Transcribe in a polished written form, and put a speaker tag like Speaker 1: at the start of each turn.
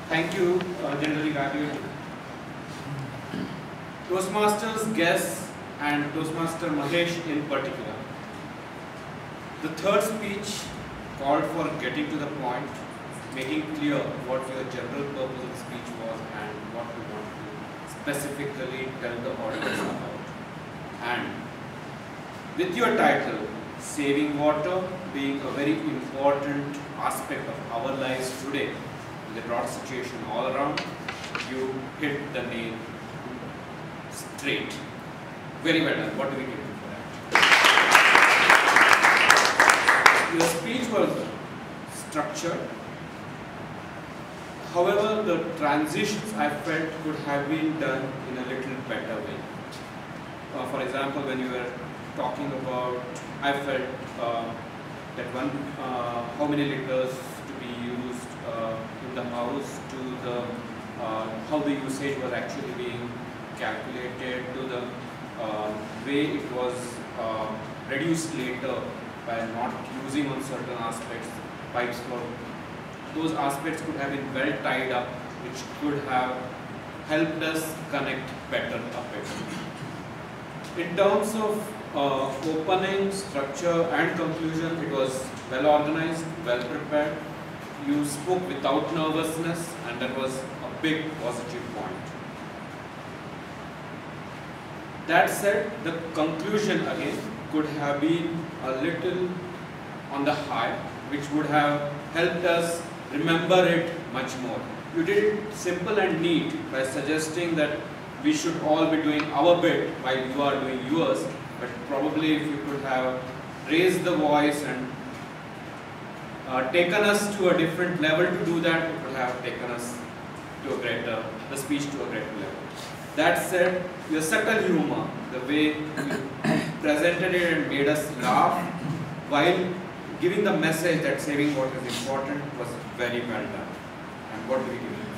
Speaker 1: Thank you, General Graduate. Toastmasters guests and Toastmaster Mahesh in particular. The third speech called for getting to the point, making clear what your general purpose of the speech was and what we want to specifically tell the audience about. And with your title, Saving Water being a very important aspect of our lives today, in the drought situation all around, you hit the nail straight. Very well done. What do we give you for that? Your speech was structured. However, the transitions I felt could have been done in a little better way. For example, when you were talking about, I felt that how many liters to be used in the house, to the how the usage was actually being calculated, to the way it was reduced later by not using on certain aspects, pipes for those aspects could have been well tied up, which could have helped us connect better a bit. In terms of opening, structure and conclusion, it was well organized, well prepared. You spoke without nervousness, and that was a big positive point. That said, the conclusion again could have been a little on the high, which would have helped us remember it much more. You did it simple and neat by suggesting that we should all be doing our bit while you are doing yours, but probably if you could have raised the voice and taken us to a different level to do that, it would have taken us to the speech to a greater level. That said, your subtle humor, the way you presented it and made us laugh while giving the message that saving water is important, was very well done. And what do we give you?